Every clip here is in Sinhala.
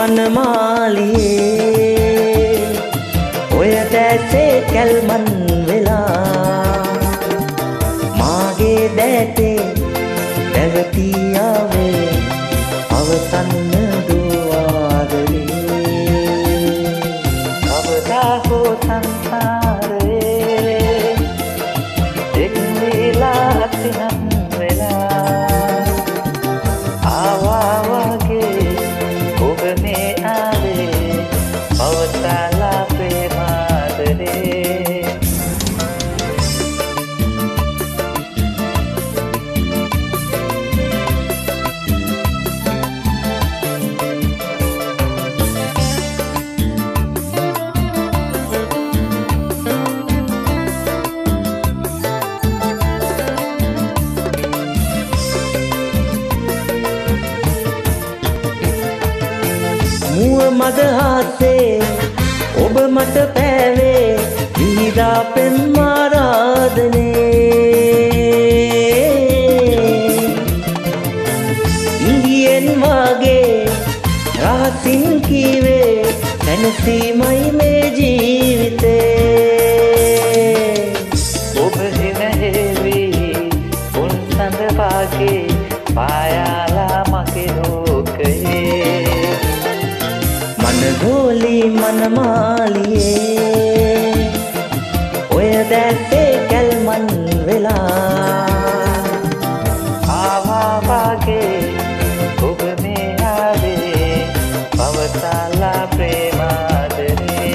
මනමාලියේ ඔය දැසේ කැල්මන් වෙලා මාගේ දැතේ දැවතියාවේ අවසන්න දුවාදලේ කවදා හෝ සංසාරේ එක් වෙලා අතිනම් වෙලා ආවාගේ ඔබ මේ ආවේ පවසලා ප්‍රේමාදරේ මුව මද හාසේ ඔබ මට පෑවේ විහිදා පෙම් ආරාධනේ ඉංගියෙන් වගේ රහසින් කීවේ තනසීමයි මේ ජීවිතේ ඔබ හිනහෙවි උන් සඳ වාගේ පායාලා මගේ ලෝකයේ මනගෝලි මනමාලියේ ඔය දැසේ කැල්මන් වෙලා ආවාගේ ඔබ මේ ආවේ පවසලා ප්‍රේමාදරේ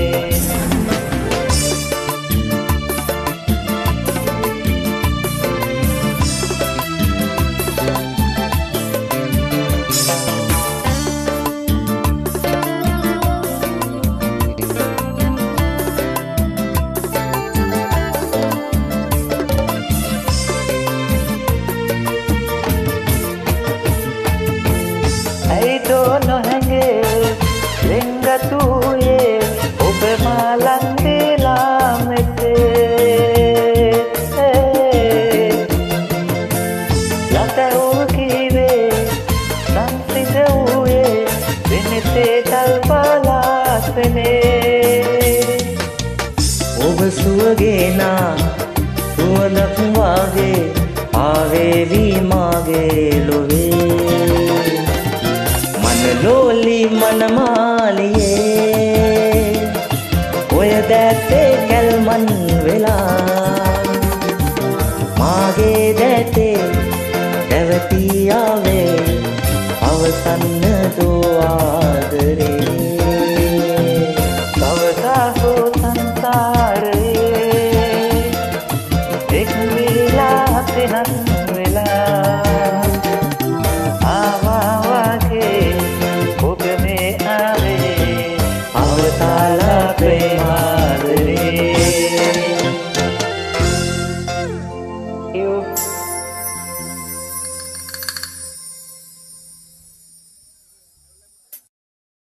නොහැඟේ ලෙංගතුයේ ඔබ මාලන්දේලා මෙතේ යතෝ කීවේ සංසිඳ වූයේ වෙනසේ තල්පලාස්නේ ඔබ සුවගේනා සුවඳක් වාගේ ආවේවි මාගේ ලොවේ මනලෝලි මනමාලියේ ඔය දැතේ කැල්මන් වෙලා මාගේ දැතේ දැවතියාවේ